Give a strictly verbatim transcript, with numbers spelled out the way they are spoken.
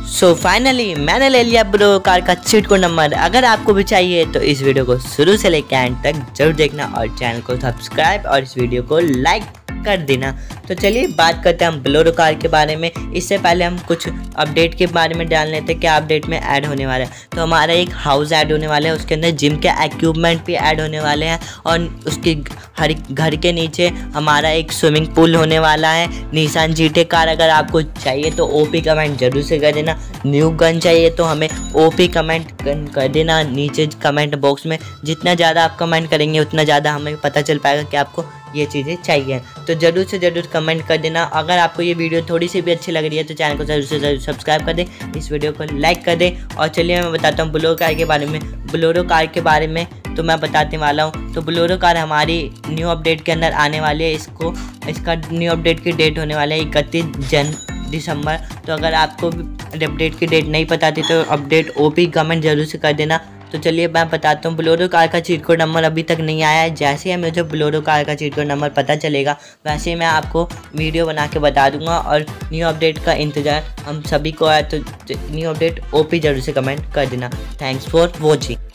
So finally मैंने ले लिया ब्लोरो कार का चीट कोड नंबर। अगर आपको भी चाहिए तो इस वीडियो को शुरू से लेकर एंड तक जरूर देखना और चैनल को सब्सक्राइब और इस वीडियो को लाइक कर देना। तो चलिए बात करते हैं हम ब्लोरो कार के बारे में। इससे पहले हम कुछ अपडेट के बारे में जान लेते हैं क्या अपडेट में ऐड होने वाला है। तो हमारा एक हाउस ऐड होने वाला है, उसके अंदर जिम के इक्विपमेंट भी ऐड होने वाले हैं और उसके हर घर के नीचे हमारा एक स्विमिंग पूल होने वाला है। निसान जीटी कार अगर आपको चाहिए तो ओपी कमेंट जरूर से कर देना। न्यू गन चाहिए तो हमें ओपी कमेंट कर देना नीचे कमेंट बॉक्स में। जितना ज़्यादा आप कमेंट करेंगे उतना ज़्यादा हमें पता चल पाएगा कि आपको ये चीज़ें चाहिए। तो ज़रूर से ज़रूर कमेंट कर देना। अगर आपको ये वीडियो थोड़ी सी भी अच्छी लग रही है तो चैनल को ज़रूर से ज़रूर सब्सक्राइब कर दें, इस वीडियो को लाइक कर दें। और चलिए मैं बताता हूँ ब्लोरो कार के बारे में। ब्लोरो कार के बारे में तो मैं बताने वाला हूँ। तो ब्लोरो कार हमारी न्यू अपडेट के अंदर आने वाली है। इसको इसका न्यू अपडेट की डेट होने वाला है इकतीस जन दिसंबर। तो अगर आपको अपडेट की डेट नहीं पता थी तो अपडेट ओपी कमेंट जरूर से कर देना। तो चलिए मैं बताता हूँ ब्लोरो कार का चीट कोड नंबर अभी तक नहीं आया है। जैसे ही मुझे ब्लोरो कार का चीट कोड नंबर पता चलेगा वैसे ही मैं आपको वीडियो बना के बता दूंगा। और न्यू अपडेट का इंतज़ार हम सभी को है। तो न्यू अपडेट ओपी जरूर से कमेंट कर देना। Thanks for watching.